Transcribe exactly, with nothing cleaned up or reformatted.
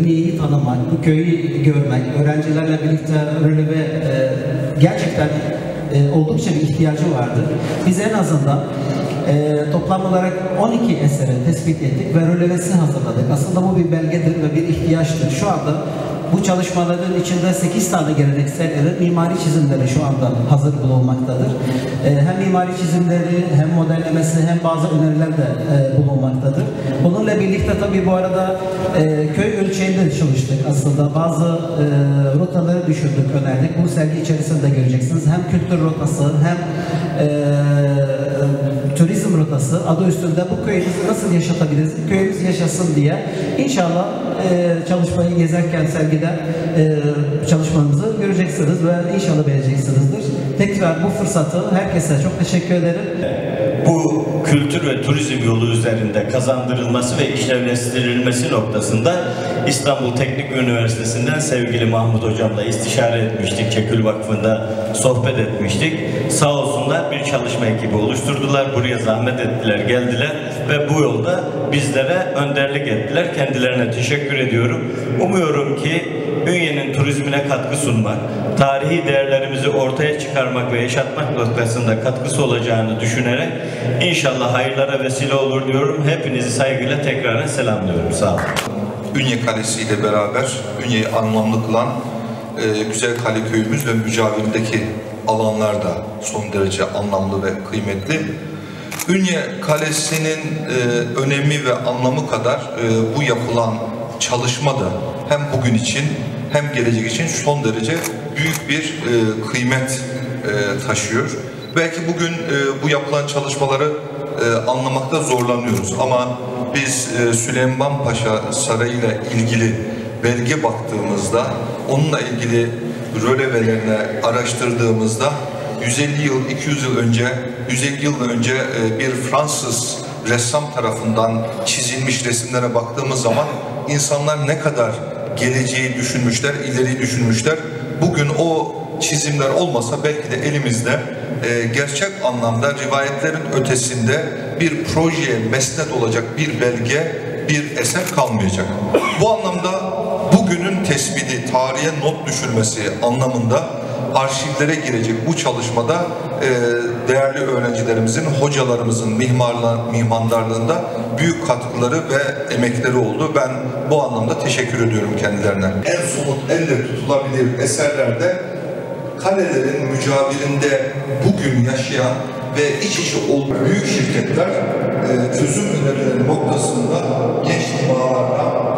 iyi tanımak, bu köyü görmek, öğrencilerle birlikte röleve e, gerçekten e, oldukça bir ihtiyacı vardı. Biz en azından e, toplam olarak on iki eseri tespit ettik ve rölevesi hazırladık. Aslında bu bir belgedir ve bir ihtiyaçtır. Şu anda bu çalışmaların içinde sekiz tane geleneksel erin mimari çizimleri şu anda hazır bulunmaktadır. Ee, hem mimari çizimleri, hem modellemesi, hem bazı öneriler de e, bulunmaktadır. Bununla birlikte tabii bu arada e, köy ölçeğinde çalıştık aslında. Bazı e, rotaları düşürdük, önerdik. Bu sergi içerisinde göreceksiniz. Hem kültür rotası, hem e, turizm rotası adı üstünde bu köyümüzü nasıl yaşatabiliriz, köyümüz yaşasın diye inşallah e, çalışmayı gezerken sergide e, çalışmamızı göreceksiniz ve inşallah beğeneceksinizdir. Tekrar bu fırsatı herkese çok teşekkür ederim. Bu kültür ve turizm yolu üzerinde kazandırılması ve işlevlendirilmesi noktasında İstanbul Teknik Üniversitesi'nden sevgili Mahmut Hocam'la istişare etmiştik. Çekül Vakfı'nda sohbet etmiştik. Sağ olsunlar bir çalışma ekibi oluşturdular. Buraya zahmet ettiler, geldiler ve bu yolda bizlere önderlik ettiler. Kendilerine teşekkür ediyorum. Umuyorum ki Ünye'nin turizmine katkı sunmak, tarihi değerlerimizi ortaya çıkarmak ve yaşatmak noktasında katkısı olacağını düşünerek inşallah hayırlara vesile olur diyorum. Hepinizi saygıyla tekrar selamlıyorum. Sağ olun. Ünye Kalesi ile beraber Ünye'yi anlamlı kılan e, Güzel Kale köyümüz ve mücavirindeki alanlar da son derece anlamlı ve kıymetli. Ünye Kalesi'nin e, önemi ve anlamı kadar e, bu yapılan çalışma da hem bugün için hem gelecek için son derece büyük bir e, kıymet e, taşıyor. Belki bugün e, bu yapılan çalışmaları e, anlamakta zorlanıyoruz ama biz e, Süleyman Paşa Sarayı ile ilgili belge baktığımızda, onunla ilgili rölevelerini araştırdığımızda yüz elli yıl, iki yüz yıl önce, yüz elli yıl önce e, bir Fransız ressam tarafından çizilmiş resimlere baktığımız zaman insanlar ne kadar geleceği düşünmüşler, ileriyi düşünmüşler. Bugün o çizimler olmasa belki de elimizde e, gerçek anlamda rivayetlerin ötesinde bir projeye mesnet olacak bir belge, bir eser kalmayacak. Bu anlamda bugünün tespiti, tarihe not düşülmesi anlamında arşivlere girecek bu çalışmada e, değerli öğrencilerimizin, hocalarımızın mimarlar, mimarlarlığında büyük katkıları ve emekleri oldu. Ben bu anlamda teşekkür ediyorum kendilerine. En somut, elle tutulabilir eserlerde kalelerin mücavirinde bugün yaşayan ve iç içe olan büyük şirketler e, çözüm önerileri noktasında genç mimarlarla